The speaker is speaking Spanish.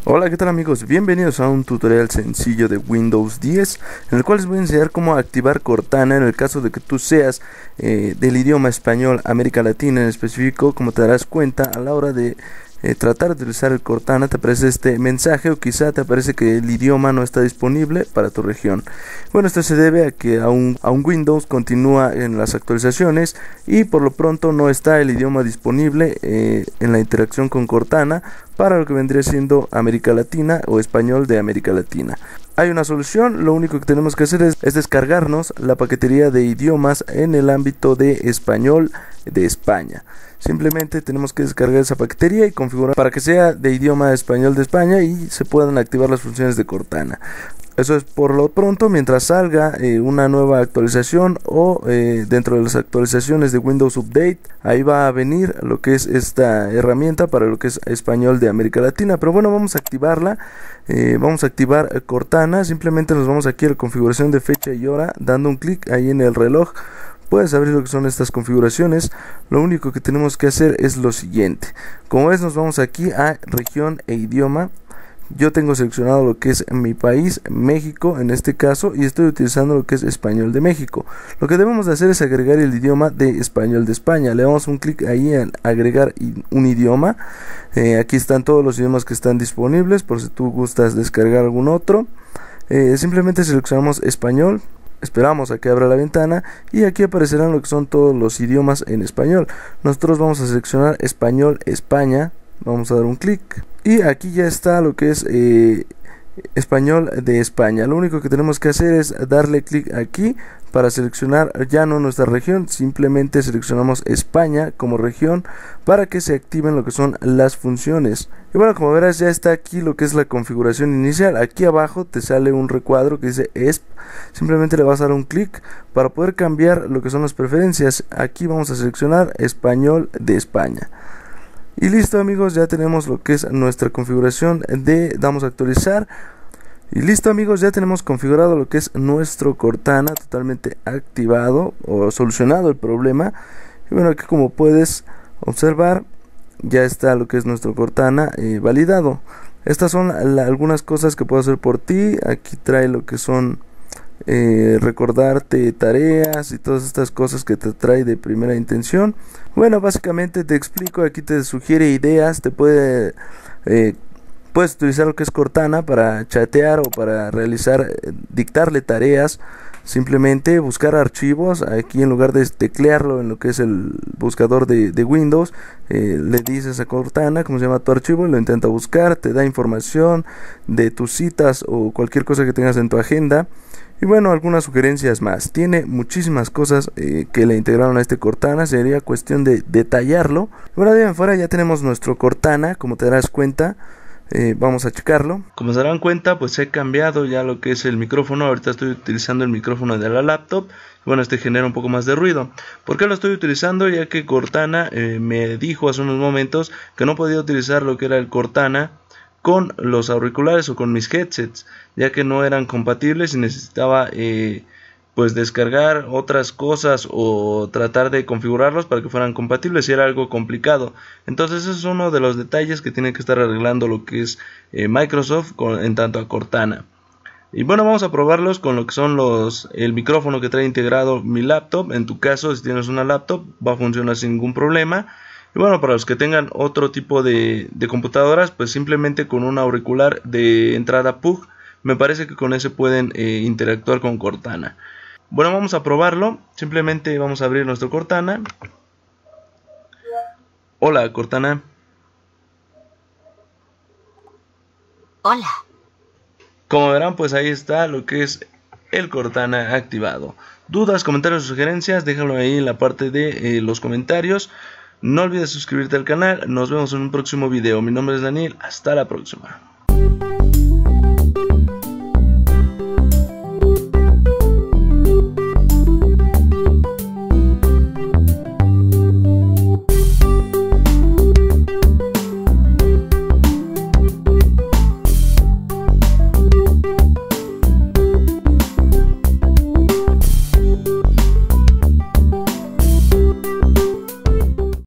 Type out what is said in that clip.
Hola, ¿qué tal amigos? Bienvenidos a un tutorial sencillo de Windows 10 en el cual les voy a enseñar cómo activar Cortana en el caso de que tú seas del idioma español América Latina en específico. Como te darás cuenta, a la hora de tratar de utilizar el Cortana te aparece este mensaje, o quizá te aparece que el idioma no está disponible para tu región. Bueno, esto se debe a que aún Windows continúa en las actualizaciones y por lo pronto no está el idioma disponible en la interacción con Cortana para lo que vendría siendo América Latina o español de América Latina. Hay una solución, lo único que tenemos que hacer es descargarnos la paquetería de idiomas en el ámbito de español de España. Simplemente tenemos que descargar esa paquetería y configurar para que sea de idioma español de España y se puedan activar las funciones de Cortana. Eso es por lo pronto. Mientras salga una nueva actualización o dentro de las actualizaciones de Windows Update, ahí va a venir lo que es esta herramienta para lo que es español de América Latina. Pero bueno, vamos a activarla. Vamos a activar Cortana. Simplemente nos vamos aquí a la configuración de fecha y hora, dando un clic ahí en el reloj. Puedes abrir lo que son estas configuraciones. Lo único que tenemos que hacer es lo siguiente. Como ves, nos vamos aquí a región e idioma. Yo tengo seleccionado lo que es mi país, México en este caso, y estoy utilizando lo que es español de México. Lo que debemos de hacer es agregar el idioma de español de España. Le damos un clic ahí en agregar un idioma. Aquí están todos los idiomas que están disponibles por si tú gustas descargar algún otro. Simplemente seleccionamos español. Esperamos a que abra la ventana y aquí aparecerán lo que son todos los idiomas en español. Nosotros vamos a seleccionar español España, vamos a dar un clic y aquí ya está lo que es español de España. Lo único que tenemos que hacer es darle clic aquí para seleccionar ya no nuestra región, simplemente seleccionamos España como región para que se activen lo que son las funciones. Y bueno, como verás, ya está aquí lo que es la configuración inicial. Aquí abajo te sale un recuadro que dice ESP. Simplemente le vas a dar un clic para poder cambiar lo que son las preferencias. Aquí vamos a seleccionar español de España. Y listo amigos, ya tenemos lo que es nuestra configuración damos a actualizar. Y listo amigos, ya tenemos configurado lo que es nuestro Cortana totalmente activado o solucionado el problema. Y bueno, aquí como puedes observar, ya está lo que es nuestro Cortana validado. Estas son algunas cosas que puedo hacer por ti. Aquí trae lo que son recordarte tareas y todas estas cosas que te trae de primera intención. Bueno, básicamente te explico, aquí te sugiere ideas, te puedes utilizar lo que es Cortana para chatear o para realizar, dictarle tareas. Simplemente buscar archivos, aquí en lugar de teclearlo en lo que es el buscador de Windows, le dices a Cortana cómo se llama tu archivo y lo intenta buscar, te da información de tus citas o cualquier cosa que tengas en tu agenda. Y bueno, algunas sugerencias más. Tiene muchísimas cosas que le integraron a este Cortana. Sería cuestión de detallarlo. Bueno, de ahí en fuera ya tenemos nuestro Cortana, como te darás cuenta. Vamos a checarlo. Como se darán cuenta, pues he cambiado ya lo que es el micrófono. Ahorita estoy utilizando el micrófono de la laptop. Bueno, este genera un poco más de ruido. ¿Por qué lo estoy utilizando? Ya que Cortana me dijo hace unos momentos que no podía utilizar lo que era el Cortana con los auriculares o con mis headsets, ya que no eran compatibles y necesitaba pues descargar otras cosas o tratar de configurarlos para que fueran compatibles, y era algo complicado. Entonces ese es uno de los detalles que tiene que estar arreglando lo que es Microsoft en tanto a Cortana. Y bueno, vamos a probarlos con lo que son el micrófono que trae integrado mi laptop. En tu caso, si tienes una laptop, va a funcionar sin ningún problema. Y bueno, para los que tengan otro tipo de computadoras, pues simplemente con un auricular de entrada PUG, me parece que con ese pueden interactuar con Cortana. Bueno, vamos a probarlo. Simplemente vamos a abrir nuestro Cortana. Hola, Cortana. Hola. Como verán, pues ahí está lo que es el Cortana activado. Dudas, comentarios o sugerencias, déjalo ahí en la parte de los comentarios. No olvides suscribirte al canal. Nos vemos en un próximo video. Mi nombre es Daniel. Hasta la próxima.